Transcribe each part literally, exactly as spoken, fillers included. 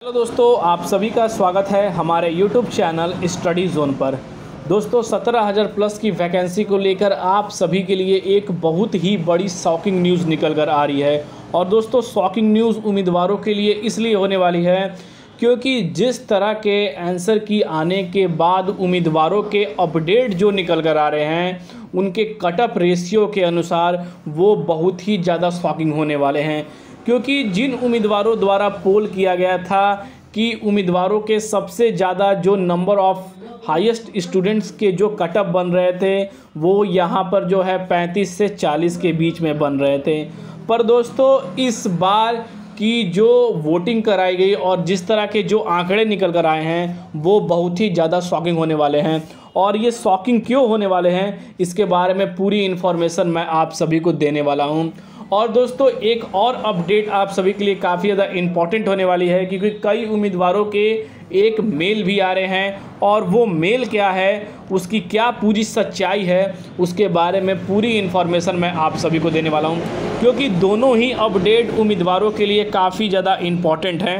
Hello दोस्तों, आप सभी का स्वागत है हमारे यूट्यूब चैनल स्टडी जोन पर। दोस्तों सत्रह हज़ार प्लस की वैकेंसी को लेकर आप सभी के लिए एक बहुत ही बड़ी शॉकिंग न्यूज़ निकल कर आ रही है। और दोस्तों शॉकिंग न्यूज़ उम्मीदवारों के लिए इसलिए होने वाली है क्योंकि जिस तरह के आंसर की आने के बाद उम्मीदवारों के अपडेट जो निकल कर आ रहे हैं उनके कटअप रेशियो के अनुसार वो बहुत ही ज़्यादा शॉकिंग होने वाले हैं। क्योंकि जिन उम्मीदवारों द्वारा पोल किया गया था कि उम्मीदवारों के सबसे ज़्यादा जो नंबर ऑफ़ हाईएस्ट स्टूडेंट्स के जो कटअप बन रहे थे वो यहाँ पर जो है पैंतीस से चालीस के बीच में बन रहे थे। पर दोस्तों इस बार की जो वोटिंग कराई गई और जिस तरह के जो आंकड़े निकल कर आए हैं वो बहुत ही ज़्यादा शॉकिंग होने वाले हैं। और ये शॉकिंग क्यों होने वाले हैं इसके बारे में पूरी इन्फॉर्मेशन मैं आप सभी को देने वाला हूँ। और दोस्तों एक और अपडेट आप सभी के लिए काफ़ी ज़्यादा इम्पॉर्टेंट होने वाली है क्योंकि कई उम्मीदवारों के एक मेल भी आ रहे हैं और वो मेल क्या है, उसकी क्या पूरी सच्चाई है, उसके बारे में पूरी इन्फॉर्मेशन मैं आप सभी को देने वाला हूं। क्योंकि दोनों ही अपडेट उम्मीदवारों के लिए काफ़ी ज़्यादा इम्पॉर्टेंट हैं।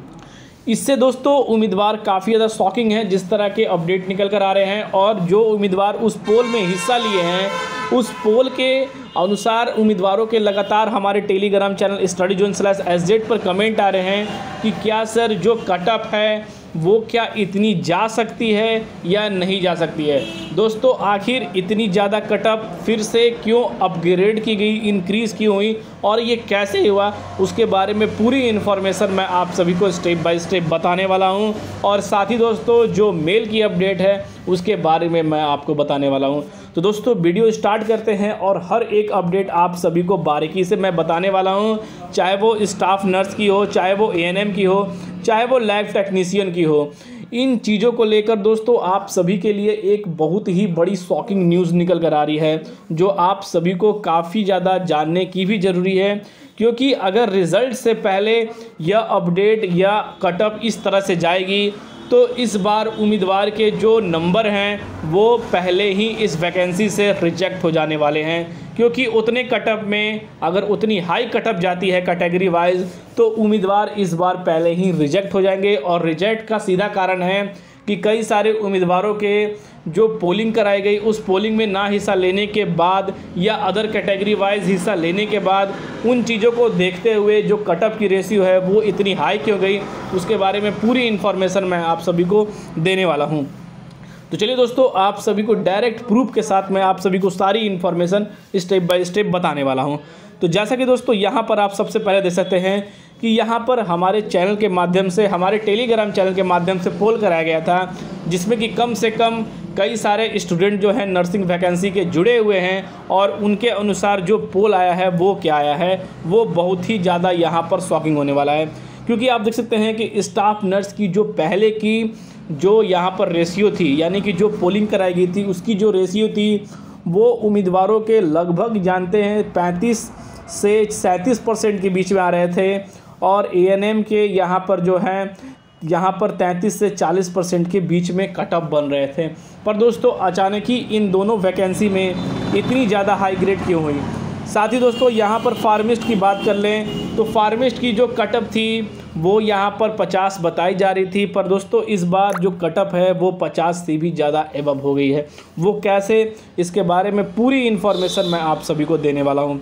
इससे दोस्तों उम्मीदवार काफ़ी ज़्यादा शॉकिंग है जिस तरह के अपडेट निकल कर आ रहे हैं। और जो उम्मीदवार उस पोल में हिस्सा लिए हैं उस पोल के अनुसार उम्मीदवारों के लगातार हमारे Telegram channel study zone slash S Z पर कमेंट आ रहे हैं कि क्या सर जो कटअप है वो क्या इतनी जा सकती है या नहीं जा सकती है। दोस्तों आखिर इतनी ज़्यादा कटअप फिर से क्यों अपग्रेड की गई, इंक्रीज़ क्यों हुई और ये कैसे हुआ, उसके बारे में पूरी इन्फॉर्मेशन मैं आप सभी को स्टेप बाय स्टेप बताने वाला हूं। और साथ ही दोस्तों जो मेल की अपडेट है उसके बारे में मैं आपको बताने वाला हूं। तो दोस्तों वीडियो स्टार्ट करते हैं और हर एक अपडेट आप सभी को बारीकी से मैं बताने वाला हूं, चाहे वो स्टाफ नर्स की हो, चाहे वो ए एन एम की हो, चाहे वो लैब टेक्नीशियन की हो। इन चीज़ों को लेकर दोस्तों आप सभी के लिए एक बहुत ही बड़ी शॉकिंग न्यूज़ निकल कर आ रही है जो आप सभी को काफ़ी ज़्यादा जानने की भी ज़रूरी है। क्योंकि अगर रिज़ल्ट से पहले यह अपडेट या कटअप इस तरह से जाएगी तो इस बार उम्मीदवार के जो नंबर हैं वो पहले ही इस वैकेंसी से रिजेक्ट हो जाने वाले हैं। क्योंकि उतने कटअप में अगर उतनी हाई कटअप जाती है कैटेगरी वाइज तो उम्मीदवार इस बार पहले ही रिजेक्ट हो जाएंगे। और रिजेक्ट का सीधा कारण है कि कई सारे उम्मीदवारों के जो पोलिंग कराई गई उस पोलिंग में ना हिस्सा लेने के बाद या अदर कैटेगरी वाइज हिस्सा लेने के बाद उन चीज़ों को देखते हुए जो कटअप की रेशियो है वो इतनी हाई क्यों गई, उसके बारे में पूरी इन्फॉर्मेशन मैं आप सभी को देने वाला हूं। तो चलिए दोस्तों आप सभी को डायरेक्ट प्रूफ के साथ मैं आप सभी को सारी इन्फॉर्मेशन स्टेप बाय स्टेप बताने वाला हूं। तो जैसा कि दोस्तों यहाँ पर आप सबसे पहले देख सकते हैं कि यहाँ पर हमारे चैनल के माध्यम से, हमारे टेलीग्राम चैनल के माध्यम से पोल कराया गया था जिसमें कि कम से कम कई सारे स्टूडेंट जो हैं नर्सिंग वैकेंसी के जुड़े हुए हैं। और उनके अनुसार जो पोल आया है वो क्या आया है वो बहुत ही ज़्यादा यहाँ पर शॉकिंग होने वाला है। क्योंकि आप देख सकते हैं कि स्टाफ नर्स की जो पहले की जो यहाँ पर रेशियो थी, यानी कि जो पोलिंग कराई गई थी उसकी जो रेशियो थी वो उम्मीदवारों के लगभग जानते हैं पैंतीस से सैंतीस परसेंट के बीच में आ रहे थे। और ए एन एम के यहाँ पर जो हैं यहाँ पर तैंतीस से चालीस परसेंट के बीच में कटअप बन रहे थे। पर दोस्तों अचानक ही इन दोनों वैकेंसी में इतनी ज़्यादा हाई ग्रेड क्यों हुई। साथ ही दोस्तों यहाँ पर फार्मिस्ट की बात कर लें तो फार्मिस्ट की जो कटअप थी वो यहाँ पर पचास बताई जा रही थी, पर दोस्तों इस बार जो कटअप है वो पचास से भी ज़्यादा एबव हो गई है। वो कैसे, इसके बारे में पूरी इन्फॉर्मेशन मैं आप सभी को देने वाला हूँ।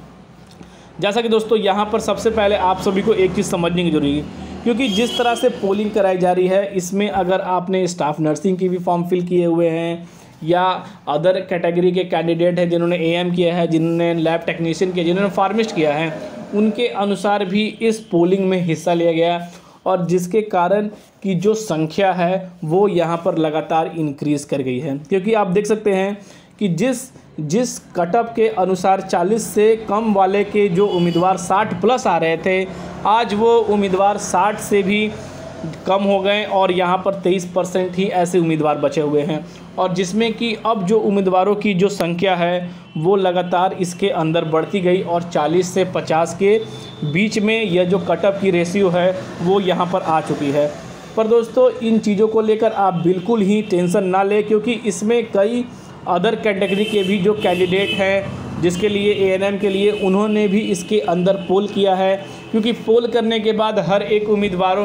जैसा कि दोस्तों यहाँ पर सबसे पहले आप सभी को एक चीज़ समझने की जरूरी है क्योंकि जिस तरह से पोलिंग कराई जा रही है इसमें अगर आपने स्टाफ नर्सिंग की भी फॉर्म फिल किए हुए हैं या अदर कैटेगरी के कैंडिडेट हैं जिन्होंने ए एम किया है, जिन्होंने लैब टेक्नीशियन किया, जिन्होंने फार्मिस्ट किया है, उनके अनुसार भी इस पोलिंग में हिस्सा लिया गया। और जिसके कारण की जो संख्या है वो यहाँ पर लगातार इंक्रीज़ कर गई है। क्योंकि आप देख सकते हैं कि जिस जिस कटअप के अनुसार चालीस से कम वाले के जो उम्मीदवार साठ प्लस आ रहे थे आज वो उम्मीदवार साठ से भी कम हो गए और यहाँ पर तेईस परसेंट ही ऐसे उम्मीदवार बचे हुए हैं। और जिसमें कि अब जो उम्मीदवारों की जो संख्या है वो लगातार इसके अंदर बढ़ती गई और चालीस से पचास के बीच में यह जो कटअप की रेशियो है वो यहाँ पर आ चुकी है। पर दोस्तों इन चीज़ों को लेकर आप बिल्कुल ही टेंशन ना लें क्योंकि इसमें कई अदर कैटेगरी के भी जो कैंडिडेट हैं जिसके लिए ए एन एम के लिए उन्होंने भी इसके अंदर पोल किया है। क्योंकि पोल करने के बाद हर एक उम्मीदवारों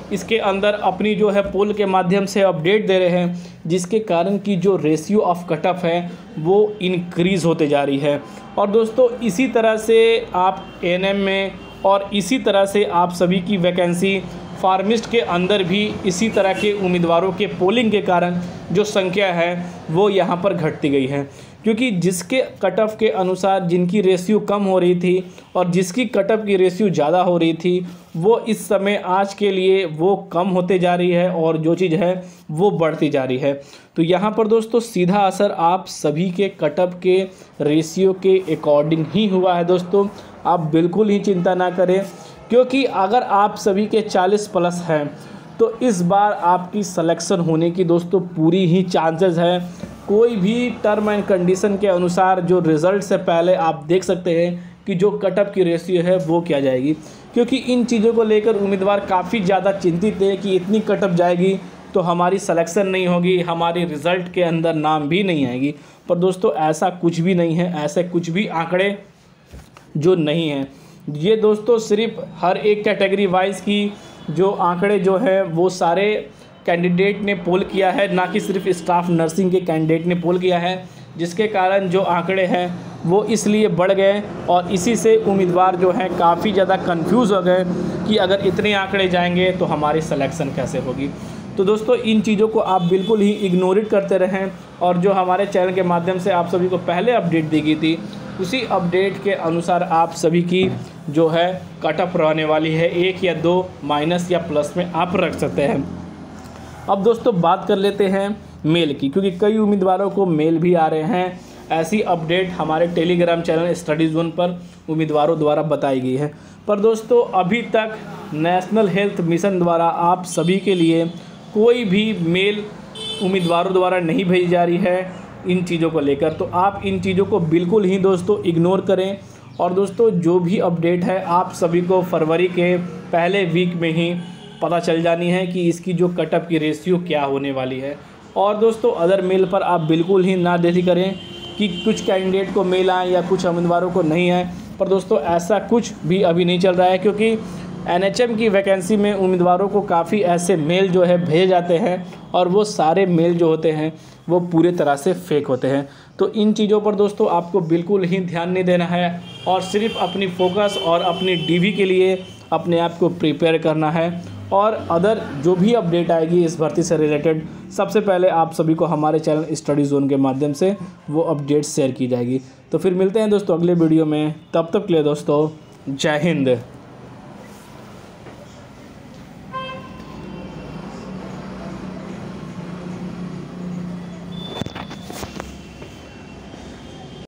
इसके अंदर अपनी जो है पोल के माध्यम से अपडेट दे रहे हैं, जिसके कारण कि जो रेशियो ऑफ कट ऑफ है वो इंक्रीज़ होते जा रही है। और दोस्तों इसी तरह से आप एएनएम में और इसी तरह से आप सभी की वैकेंसी फार्मिस्ट के अंदर भी इसी तरह के उम्मीदवारों के पोलिंग के कारण जो संख्या है वो यहाँ पर घटती गई है, क्योंकि जिसके कट ऑफ के अनुसार जिनकी रेशियो कम हो रही थी और जिसकी कट ऑफ की रेशियो ज़्यादा हो रही थी वो इस समय आज के लिए वो कम होते जा रही है और जो चीज़ है वो बढ़ती जा रही है। तो यहाँ पर दोस्तों सीधा असर आप सभी के कट ऑफ के रेशियो के अकॉर्डिंग ही हुआ है। दोस्तों आप बिल्कुल ही चिंता ना करें, क्योंकि अगर आप सभी के चालीस प्लस हैं तो इस बार आपकी सिलेक्शन होने की दोस्तों पूरी ही चांसेस है। कोई भी टर्म एंड कंडीशन के अनुसार जो रिज़ल्ट से पहले आप देख सकते हैं कि जो कट ऑफ की रेशियो है वो क्या जाएगी, क्योंकि इन चीज़ों को लेकर उम्मीदवार काफ़ी ज़्यादा चिंतित है कि इतनी कट ऑफ जाएगी तो हमारी सिलेक्शन नहीं होगी, हमारी रिज़ल्ट के अंदर नाम भी नहीं आएगी। पर दोस्तों ऐसा कुछ भी नहीं है, ऐसे कुछ भी आंकड़े जो नहीं हैं। ये दोस्तों सिर्फ हर एक कैटेगरी वाइज की जो आंकड़े जो है वो सारे कैंडिडेट ने पोल किया है, ना कि सिर्फ स्टाफ नर्सिंग के कैंडिडेट ने पोल किया है, जिसके कारण जो आंकड़े हैं वो इसलिए बढ़ गए और इसी से उम्मीदवार जो हैं काफ़ी ज़्यादा कंफ्यूज हो गए कि अगर इतने आंकड़े जाएंगे तो हमारी सिलेक्शन कैसे होगी। तो दोस्तों इन चीज़ों को आप बिल्कुल ही इग्नोर करते रहें और जो हमारे चैनल के माध्यम से आप सभी को पहले अपडेट दी गई थी उसी अपडेट के अनुसार आप सभी की जो है कट ऑफ रहने वाली है, एक या दो माइनस या प्लस में आप रख सकते हैं। अब दोस्तों बात कर लेते हैं मेल की, क्योंकि कई उम्मीदवारों को मेल भी आ रहे हैं। ऐसी अपडेट हमारे टेलीग्राम चैनल स्टडी जोन पर उम्मीदवारों द्वारा बताई गई है। पर दोस्तों अभी तक नेशनल हेल्थ मिशन द्वारा आप सभी के लिए कोई भी मेल उम्मीदवारों द्वारा नहीं भेजी जा रही है इन चीज़ों को लेकर। तो आप इन चीज़ों को बिल्कुल ही दोस्तों इग्नोर करें। और दोस्तों जो भी अपडेट है आप सभी को फरवरी के पहले वीक में ही पता चल जानी है कि इसकी जो कट ऑफ की रेशियो क्या होने वाली है। और दोस्तों अदर मेल पर आप बिल्कुल ही ना देरी करें कि कुछ कैंडिडेट को मेल आए या कुछ उम्मीदवारों को नहीं आए। पर दोस्तों ऐसा कुछ भी अभी नहीं चल रहा है, क्योंकि एनएचएम की वैकेंसी में उम्मीदवारों को काफ़ी ऐसे मेल जो है भेजे जाते हैं और वो सारे मेल जो होते हैं वो पूरे तरह से फेक होते हैं। तो इन चीज़ों पर दोस्तों आपको बिल्कुल ही ध्यान नहीं देना है और सिर्फ अपनी फोकस और अपनी डीवी के लिए अपने आप को प्रिपेयर करना है। और अदर जो भी अपडेट आएगी इस भर्ती से रिलेटेड सबसे पहले आप सभी को हमारे चैनल स्टडी जोन के माध्यम से वो अपडेट शेयर की जाएगी। तो फिर मिलते हैं दोस्तों अगले वीडियो में, तब तक के लिए दोस्तों जय हिंद।